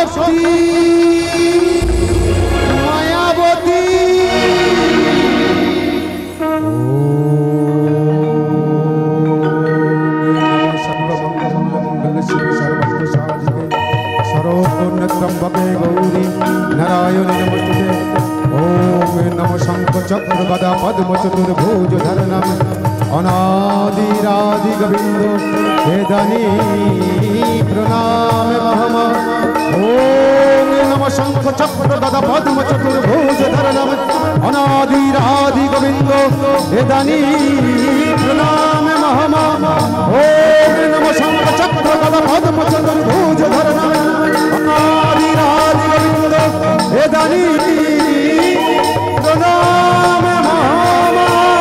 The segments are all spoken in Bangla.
শক্তি মায়াবতী सर्वोन्नत्रम्बके गौरी नारायण नमस्ते ओम नमः शंख चक्र गदा पद्म चतुर्भुजधरनम अनादिरादि गोविंद वेदनी प्रणाम महम ओम नमः शंख चक्र गदा पद्म चतुर्भुजधरनम अनादिरादि गोविंद वेदनी प्रणाम महम ओम नमः शंख चक्र गदा पद्म चतुर्भुजधरनम अनादिरादि गोविंद वेदनी प्रणाम महम।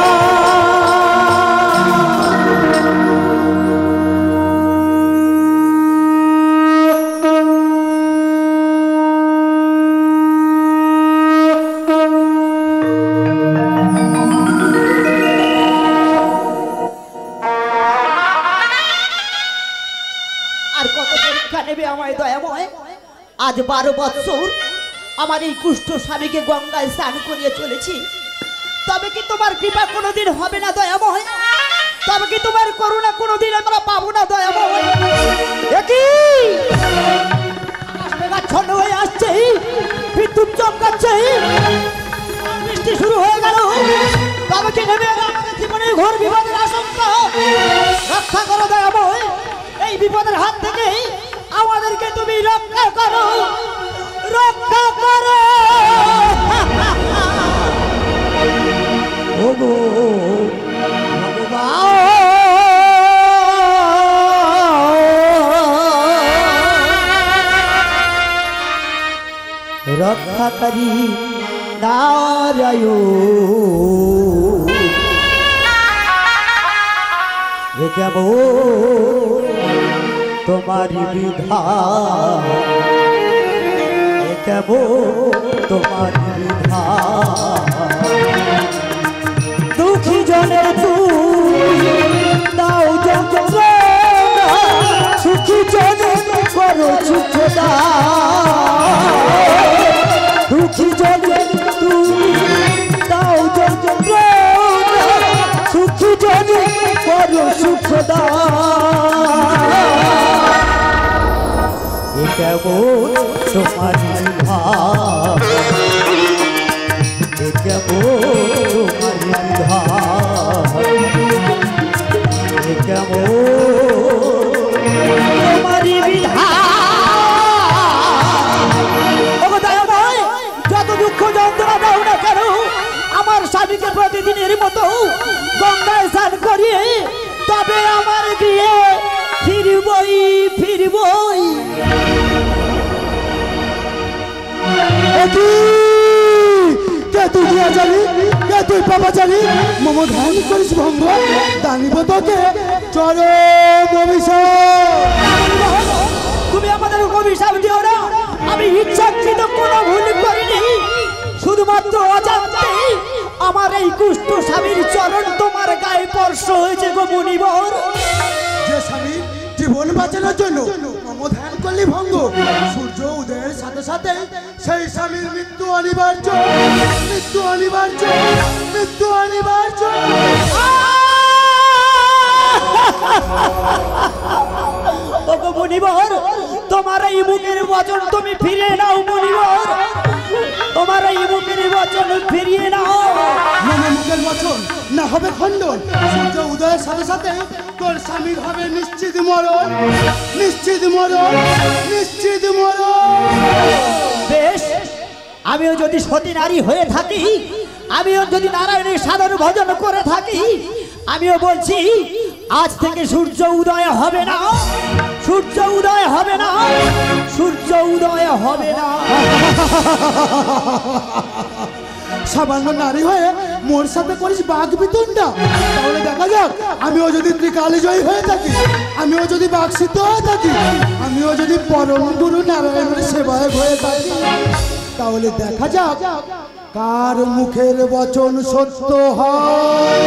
आज 12 বছর আমার এই কুষ্ঠ স্বামীকে গঙ্গায় স্নান করিয়ে চলেছি, তবে কি তোমার কৃপা কোনোদিন হবে না দয়াময়? তবে কি তোমার করুণা কোনোদিন আমরা পাবো না দয়াময়? একই মেঘাচ্ছন্ন হয়ে আসছে, বিদ্যুৎ চমকাচ্ছে, বৃষ্টি শুরু হয়ে গেল, তবে কি নেমে এলো আমাদের জীবনে ঘোর বিপদের আশঙ্কা? রক্ষা করো দয়াময়, এই বিপদের হাত থেকে আমাদেরকে তুমি রক্ষা করো, রক্ষা করো। ওগো রক্ষাকারী নারায়ণ, এ কেমন তোমারি বিধান, এ কেমন তোমারি বিধান। দুঃখী জনের তুমি দাও যন্ত্রণা, সুখী জনের করো সুখদা। দুঃখী জনের তুমি দাও যন্ত্রণা, সুখী জনের করো সুখদা। কেমন তোমারি বিধান, কেমন তোমারি বিধান, কেমন তোমারি বিধান। যত দুঃখ যন্ত্রণা দাও না কেন, আমার স্বামীকে প্রতিদিনের মতো গঙ্গায় স্নান করিয়ে তবে আমার বিয়ে ফিরবই ফিরবই। কে তুই দিয়া জানি, কে তুই বাবা জানি, মম ধ্যান করিস ভঙ্গ, দানিব তোকে চরম অভিশাপ। তুমি আমাদের অভিশাপ দিও না, আমি ইচ্ছাকৃত কোনো ভুল করিনি, শুধুমাত্র অজান্তে আমার এই কুষ্ঠ স্বামীর চরণ তোমার গায়ে স্পর্শ হয়েছে গো মুনিবর। যে স্বামী জীবন বাঁচানোর জন্য মম ধ্যান করলি ভঙ্গ, সূর্য উদয়ের সাথে সাথে সেই স্বামীর মৃত্যু অনিবার্য, মৃত্যু অনিবার্য, মৃত্যু অনিবার্য। ওগো মুনিবর, তোমার এই মুখের বচন তুমি ফিরিয়ে নাও মুনিবর, তোমার এই মুখের বচন ফিরিয়ে নাও। মানে মুখের বচন না হবে খণ্ডন, সূর্য উদয়ের সাথে সাথে তোর স্বামীর হবে নিশ্চিত মরণ, নিশ্চিত মরণ, নিশ্চিত মরণ। বেশ, আমিও যদি সতী নারী হয়ে থাকি, আমিও যদি নারায়ণের সাধন ভজন করে থাকি, আমিও বলছি আজ থেকে সূর্য উদয় হবে না, সূর্য উদয় হবে না, সূর্য উদয় হবে না। সামান্য নারী হয়ে মোর সাথে করিস বাঘ বিতণ্ডা, তাহলে দেখা যাক আমিও যদি ত্রিকালী জয়ী হয়ে থাকি, আমিও যদি বাঘ সিদ্ধ হয়ে থাকি, আমিও যদি পরম গুরু নারায়ণের সেবায় হয়ে থাকি, তাহলে দেখা যাক কার মুখের বচন সত্য হয়।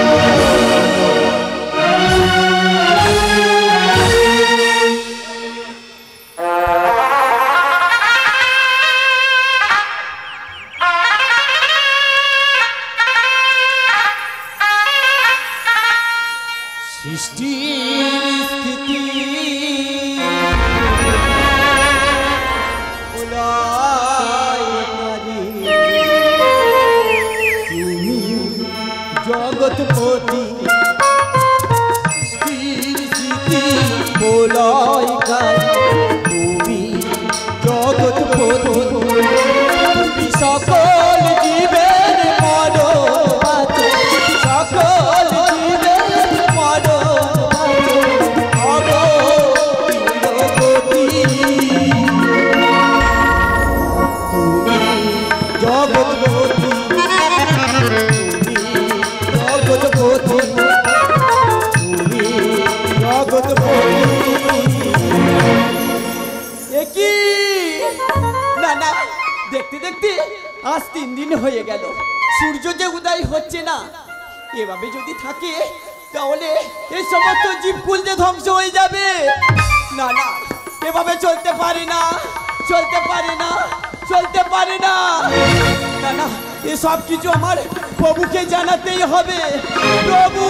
কি না না, দেখতে দেখতে আজ 3 দিন হয়ে গেল, সূর্য যে উদয় হচ্ছে না। এভাবে যদি থাকে তাহলে এই সমস্ত জীবকুল যে ধ্বংস হয়ে যাবে। না না, এভাবে চলতে পারি না, চলতে পারি না, চলতে পারি না। না না, এসব কিছু আমার প্রভুকে জানাতেই হবে। প্রভু,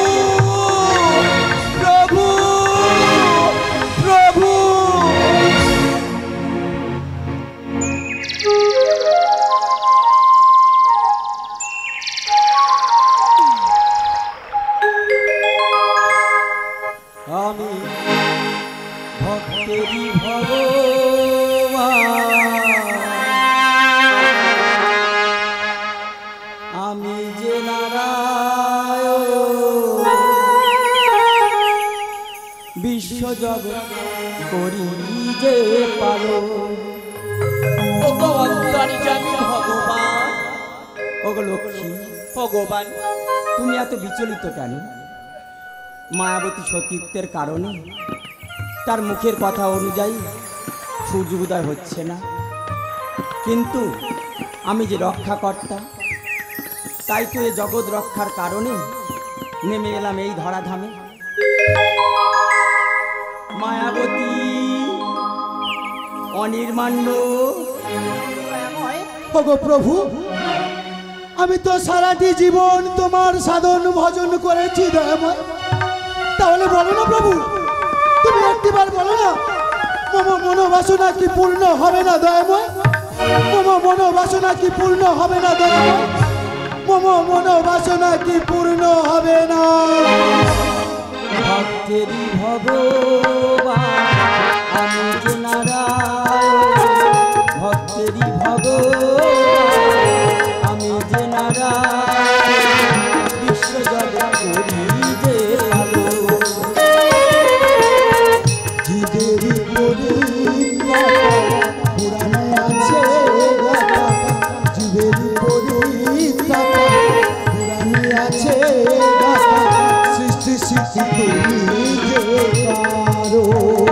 প্রভু, প্রভু। আমি ভক্তেরই ভগবান, আমি যে নারায়ণ, বিশ্বজগৎ করি যে পালন। ওগো অন্তরি জানি ভগবান, ওগো লক্ষ্মী ভগবান, তুমি এত বিচলিত কেন? মায়াবতী সতীত্বের কারণে তার মুখের কথা অনুযায়ী সূর্য উদয় হচ্ছে না, কিন্তু আমি যে রক্ষাকর্তা, তাই তো এই জগৎ রক্ষার কারণে নেমে এলাম এই ধরাধামে। মায়াবতী, অনির্মাণ্য, ওগো প্রভু, আমি তো সারাটি জীবন তোমার সাধন ভজন করেছি দয়াময়। তাহলে বলো না প্রভু, তুমি একটিবার বলো না, মম মনোবাসনা কি পূর্ণ হবে না দয়াময়? মম মনোবাসনা কি পূর্ণ হবে না দয়াময়? মম মনোবাসনা কি পূর্ণ হবে না? ভক্তেরই ভগবান, আমি যে নারায়ণ, ভক্তেরই ভগবান, আমি যে নারায়ণ, বিশ্বজগৎ করি যে আলো। জীবেরই পরিত্রাতা পুরাণে আছে গাথা, জীবেরই পরিত্রাতা পুরাণে আছে গাথা, সৃষ্টি সৃষ্টি তুমি যে কারো।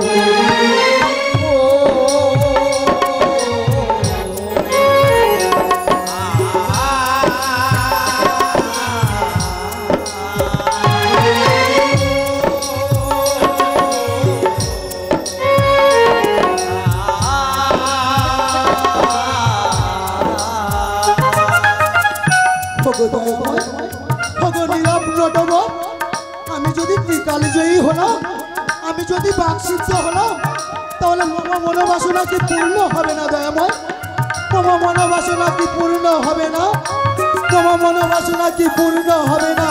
আমি যদি ত্রিকালজয়ী হলাম, আমি যদি বাকসিদ্ধ হলাম, তাহলে মম মনোবাসনা কি পূর্ণ হবে না দয়াময়? মম মনোবাসনা কি পূর্ণ হবে না? মম মনোবাসনা কি পূর্ণ হবে না?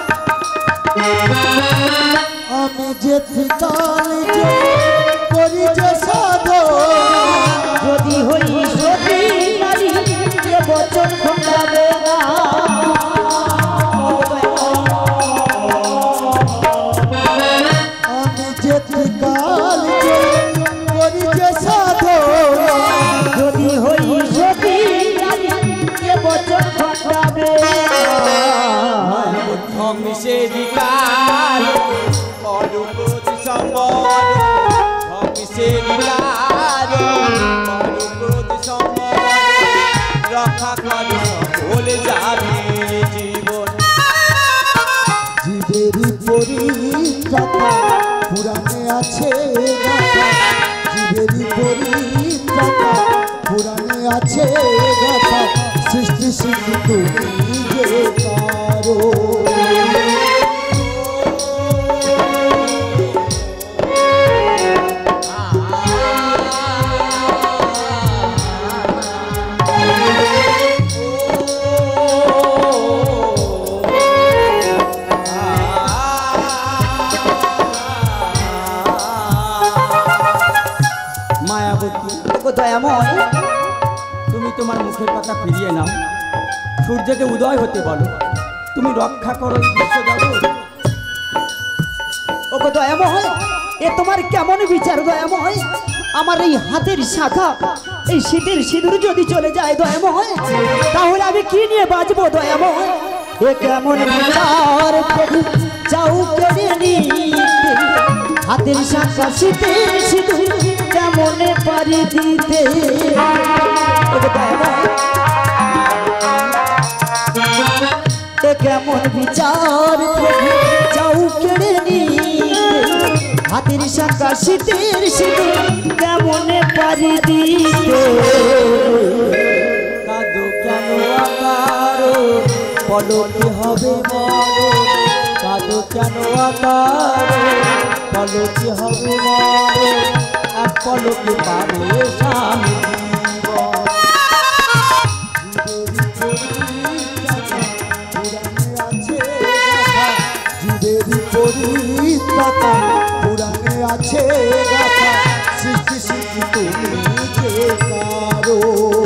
আমি যে ত্রিকালজয়ী করি যে সাধন, যদি হই সতী নারী, এ বচন খণ্ডাবে না। আমি যে ত্রিকালজয়ী করি যে সাধন, যদি হই সতী নারী, এ বচন খণ্ডাবে না। ধ্বংসেরই কাল, পরবর্তী সম্বর, ধ্বংসেরই কাল, পরবর্তী সম্বর, রক্ষা করি সকলে যাবে জীবন। জীবেরই পরিত্রাতা পুরাণে আছে গাথা, জীবেরই পরিত্রাতা পুরাণে আছে গাথা, সৃষ্টি সৃষ্টি তুমি যে কারো। মায়াবতী, ওগো দয়াময়, তুমি তোমার মুখের কথা ফিরিয়ে নাও, সূর্যকে উদয় হতে বলো, তুমি রক্ষা করো এই বিশ্বজগৎ। ওগো দয়াময়, এ তোমার কেমন বিচার দয়াময়? আমার এই হাতের শাখা, এই শীতের সিঁদুর যদি চলে যায় দয়াময়, তাহলে আমি কি নিয়ে বাঁচবো দয়াময়? এ কেমন বিচার প্রভু চাও কেড়ে নিতে, হাতের শাখা শীতের সিঁদুর কেমনে পারি দিতে এ কেমন বিচার প্রভু যাও কেড়ে নিতে হাতের শাখা শীতের সিঁদুর কেমনে পারি দিতে কাঁদো কেন আকারো বলো কি হবে বলো কাঁদো কেন আকারো বলো কি হবে বলো এক পলকে পাবে স্বামী পুরাণে আছে গাথা সৃষ্টি সৃষ্টি তুমি কে কারো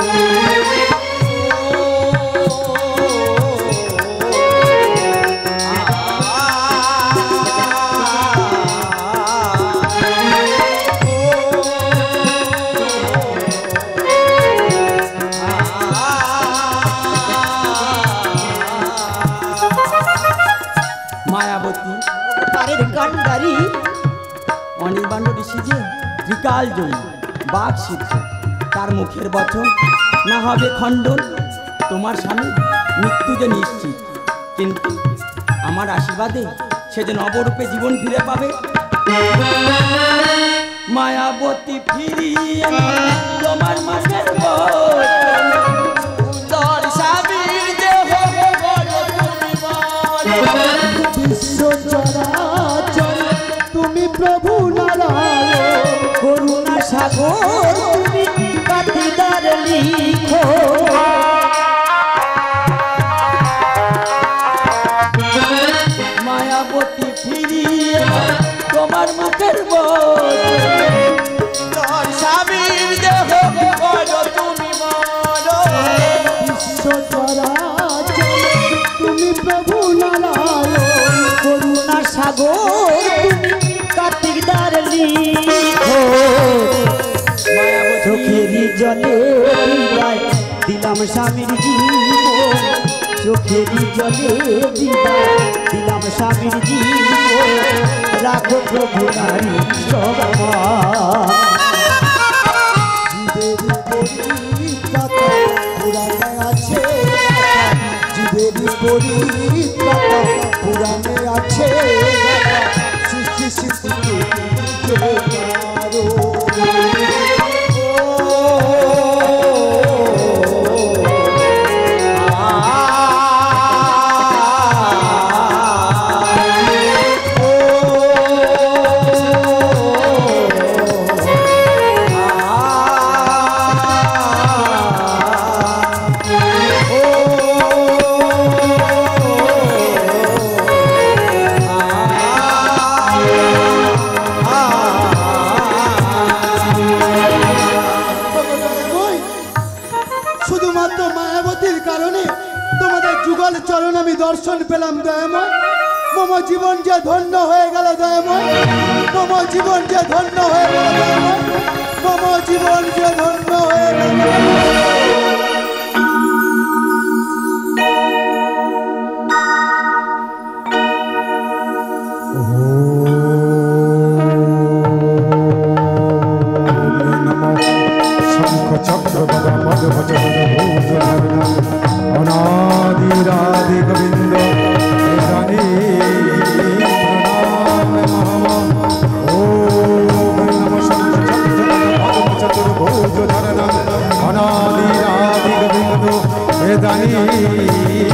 মায়াবতী পারের কান্ডারি অনির্বাণ ঋষি যে ত্রিকাল জয়ী বাঘ সিদ্ধ তার মুখের বচন না হবে খণ্ডন তোমার স্বামী মৃত্যু যে নিশ্চিত কিন্তু আমার আশীর্বাদে সে যে নবরূপে জীবন ফিরে পাবে মায়াবতী ফিরিয়ে তোমার মাঝের তোর স্বামীর দেহ বিশ্ব চরাচর তুমি প্রভু নারায়ণ করুণা সাগর তুমি কাতিদার লিখো মায়াবতী ফিরিয়ে তোমার মুখের তোর স্বামীর দেহ বড় তুমি বড় বিশ্ব চরাচর তুমি প্রভু নারায়ণ করুণা সাগর তুমি কাতিদার লিখো চোখেরই জলে বিদায় দিলাম স্বামীর জীবন চোখেরই জলে বিদায় দিলাম স্বামীর জীবন রাখো প্রভু নারী পুরাণে আছে জীবেরই পরিত্রাতা পুরাণে আছে সৃষ্টি সৃষ্টি শুধুমাত্র মায়াবতীর কারণে তোমাদের যুগল চরণ আমি দর্শন পেলাম দয়াময় মম জীবন যে ধন্য হয়ে গেল দয়াময় মম জীবন যে ধন্য হয়ে গেল দয়াময় মম জীবন যে ধন্য হয়ে গেল অনাদিরাধি গোবিন্দ জানি প্রণাম ওম নমঃ চতুর্ভুজ ধরণ অনাদিরাধি গোবিন্দ বেদানি